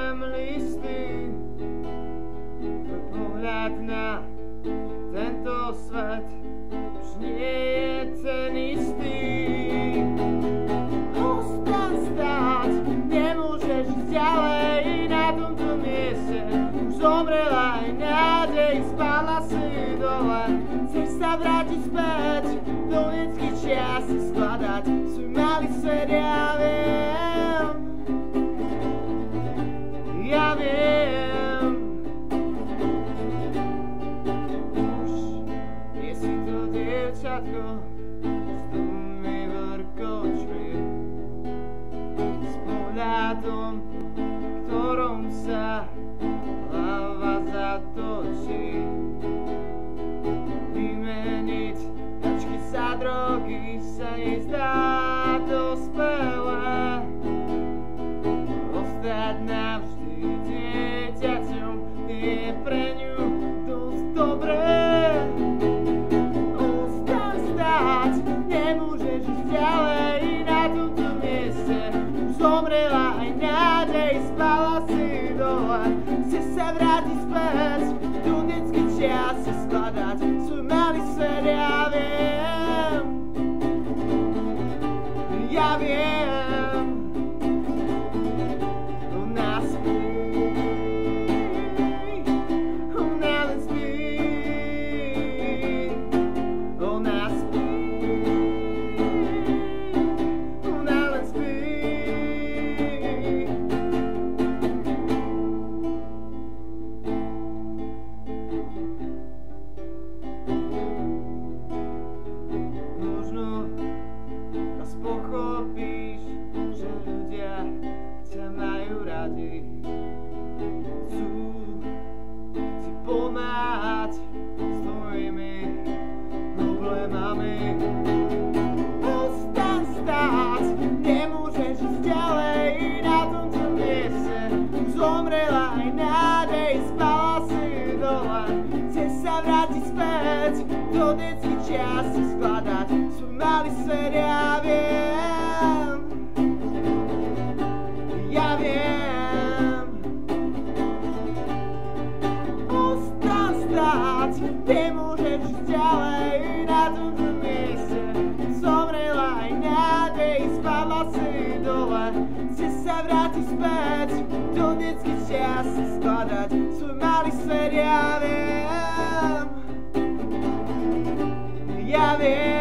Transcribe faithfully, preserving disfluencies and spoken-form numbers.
Čítam listy, tvoj pohľad na tento svet už nie je ten istý. Ostaň stáť, nemôžeš ísť ďalej na tomto mieste. Už zomrela aj nádej, spadla si dole. Chceš sa vrátiť späť do detských čias, skladať svoj malý svet, ja viem. Ja viem. Už nie si to dievčatko s dlhými vrkočmi, s pohľadom, ktorom sa hlava zatočí. Vymeniť tačky za drogy sa nezdá dospelé. Ostať navždy dieťaťom je pre ňu dosť dobré. Ostaň stáť, nemôžeš ísť ďalej na tomto mieste. Už zomrela aj nádej, spala si dole. Chceš sa vrátiť späť do detských čias, skladať svoj malý svet, ja viem. Ja viem. Ona spí, ona len spí, ona spí, ona len spí. Možno raz pochopíš, že ľudia ťa majú radi. Chcú ti pomáhať s tvojimi problémami. Ostaň stáť, nemôžeš ísť ďalej na tomto mieste. Už zomrela aj nádej, spala si dole. Chceš sa vrátiť späť do detských čias, skladať svoj malý svet, ja viem. Ja viem. Ostaň stáť, nemôžeš ísť ďalej na tomto mieste. Zomrela aj nádej, spadla si dole. Chceš sa vrátiť späť do detských čias, skladať svoj malý svet, ja viem. Ja viem.